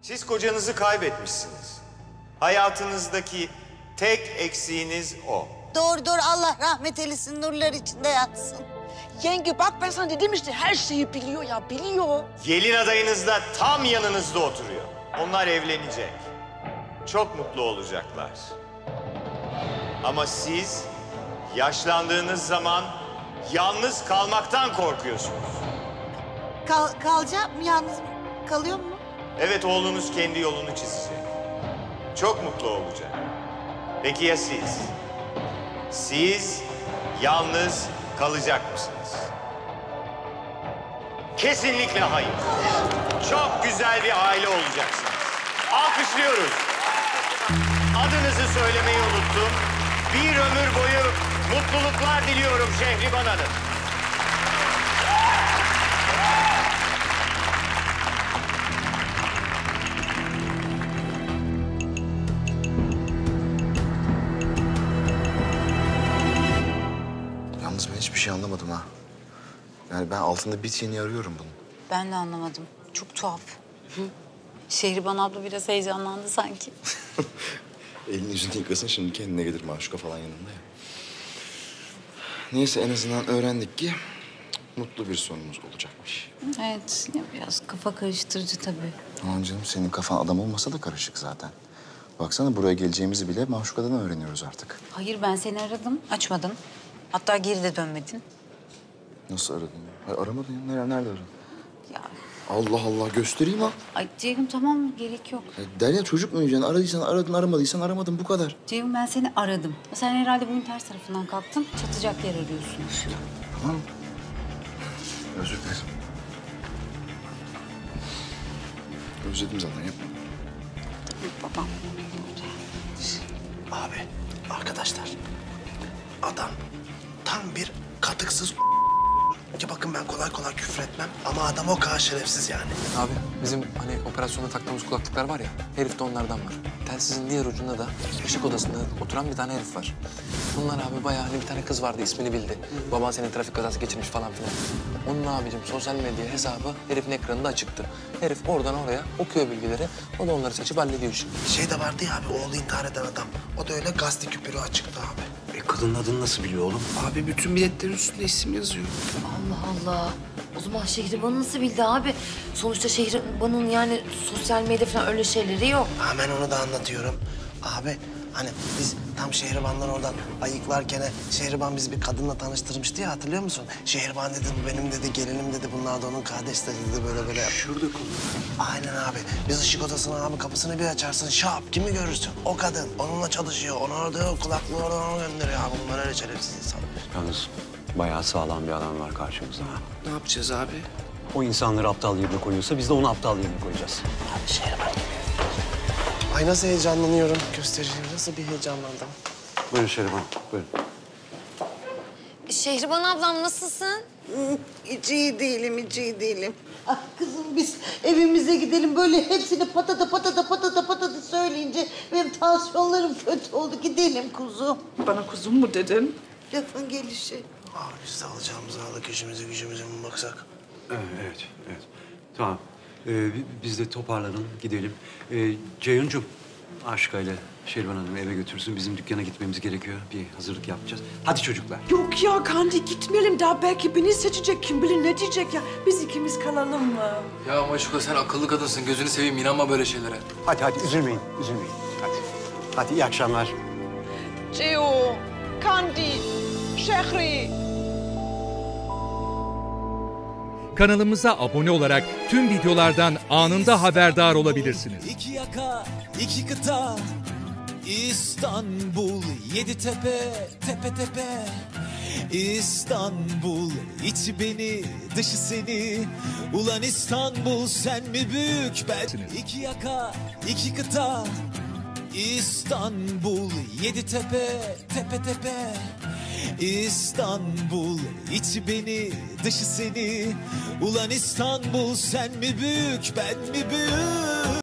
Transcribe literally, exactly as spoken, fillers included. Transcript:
Siz kocanızı kaybetmişsiniz. Hayatınızdaki tek eksiğiniz o. Doğru doğru, Allah rahmet eylesin, nurlar içinde yatsın. Yenge bak, ben sana dedim işte, her şeyi biliyor ya, biliyor. Gelin adayınız da tam yanınızda oturuyor. Onlar evlenecek. Çok mutlu olacaklar. Ama siz yaşlandığınız zaman yalnız kalmaktan korkuyorsunuz. Kal kalacak mı, yalnız mı? Kalıyor mu? Evet, oğlunuz kendi yolunu çizecek. Çok mutlu olacak. Peki ya siz? Siz yalnız kalacak mısınız? Kesinlikle hayır. Çok güzel bir aile olacaksınız. Alkışlıyoruz. Adınızı söylemeyi unuttum. Bir ömür boyu mutluluklar diliyorum Şehriban Hanım. Yalnız ben hiçbir şey anlamadım ha. Yani ben altında biteni arıyorum bunun. Ben de anlamadım. Çok tuhaf. Hı? Şehriban abla biraz heyecanlandı sanki. Elini yüzünü yıkasın, şimdi kendine gelir Maşuka falan yanında ya. Neyse, en azından öğrendik ki mutlu bir sonumuz olacakmış. Evet, ya biraz kafa karıştırıcı tabii. Aman canım, senin kafan adam olmasa da karışık zaten. Baksana, buraya geleceğimizi bile Maşuka'dan öğreniyoruz artık. Hayır, ben seni aradım, açmadın. Hatta geri de dönmedin. Nasıl aradın ya? Hayır, aramadın ya. Nerede, nerede aradın? Ya, Allah Allah, göstereyim ha. ay Ceyhun tamam, gerek yok. Ya Derya, çocuk mu yiyeceksin? Aradıysan aradın, aramadıysan aramadın, bu kadar. Ceyhun, ben seni aradım. Sen herhalde bunun ters tarafından kalktın, çatacak yer arıyorsun. Tamam mı? Özür dilerim. Özledim zaten, yapma. Babam. Abi, arkadaşlar. Adam tam bir katıksız ki bakın, ben kolay kolay küfür etmem ama adam o kadar şerefsiz yani. Abi bizim hani operasyonda taktığımız kulaklıklar var ya, herif de onlardan var. Telsizin diğer ucunda da ışık odasında oturan bir tane herif var. Bunlar abi bayağı hani bir tane kız vardı, ismini bildi. Baban senin trafik kazası geçirmiş falan filan. Onun abicim sosyal medya hesabı herifin ekranında açıktı. Herif oradan oraya okuyor bilgileri, o da onları seçip hallediyor şimdi. Şey de vardı ya abi, oğlu intihar eden adam. O da öyle gazete küpürü açıktı abi. E kadının adını nasıl biliyor oğlum? Abi bütün biletlerin üstünde isim yazıyor. Allah Allah. O zaman Şehriban'ı nasıl bildi abi? Sonuçta Şehriban'ın yani sosyal medya falan öyle şeyleri yok. Ha, ben onu da anlatıyorum. Abi hani biz tam Şehriban'dan oradan ayıklarken Şehriban bizi bir kadınla tanıştırmıştı ya, hatırlıyor musun? Şehriban dedi, bu benim dedi, gelinim dedi, bunlar da onun kardeşleri dedi, böyle böyle. Şurada konu. Aynen abi. Biz ışık odasına abi kapısını bir açarsın, şap kimi görürsün? O kadın. Onunla çalışıyor. Onu orada kulaklığı oradan ona gönderiyor abi. Bunlar öyle şerefsiz insanlar. Yalnız bayağı sağlam bir adam var karşımızda. Ha. Ne yapacağız abi? O insanları aptal yerine koyuyorsa biz de onu aptal yerine koyacağız. Abi Şehriban gibi. Ay nasıl heyecanlanıyorum. Göstereceğim. Nasıl bir heyecanlandım. Buyurun Şeriban, buyurun. Şehriban ablam nasılsın? Hiç iyi değilim, hiç iyi değilim. Ah kızım, biz evimize gidelim, böyle hepsini patata patata patata patata söyleyince benim tansiyonlarım kötü oldu. Gidelim kuzum. Bana kuzum mu dedin? Lafın gelişi. Abi biz de alacağımızı aldık, işimize gücümüze mi baksak? Evet, evet, evet. Tamam. Ee, bi- biz de toparlanalım, gidelim. Ee, Ceyhuncuğum, Aşka ile Şeriban Hanım'ı eve götürsün. Bizim dükkana gitmemiz gerekiyor. Bir hazırlık yapacağız. Hadi çocuklar. Yok ya Kandi, gitmeyelim daha, belki beni seçecek, kim bilir ne diyecek ya. Biz ikimiz kalalım mı? Ya Maşuka, sen akıllı kadınsın. Gözünü seveyim, inanma böyle şeylere. Hadi hadi, üzülmeyin, üzülmeyin. Hadi. Hadi, iyi akşamlar. Ceo, Kandi, Şehri. Kanalımıza abone olarak tüm videolardan anında haberdar olabilirsiniz. İki yaka, iki kıta, İstanbul, yedi tepe, tepe tepe. İstanbul, içi beni, dışı seni. Ulan İstanbul, sen mi büyük ben? İki yaka, iki kıta, İstanbul, yedi tepe, tepe tepe. İstanbul, içi beni, dışı seni. Ulan İstanbul, sen mi büyük ben mi büyük?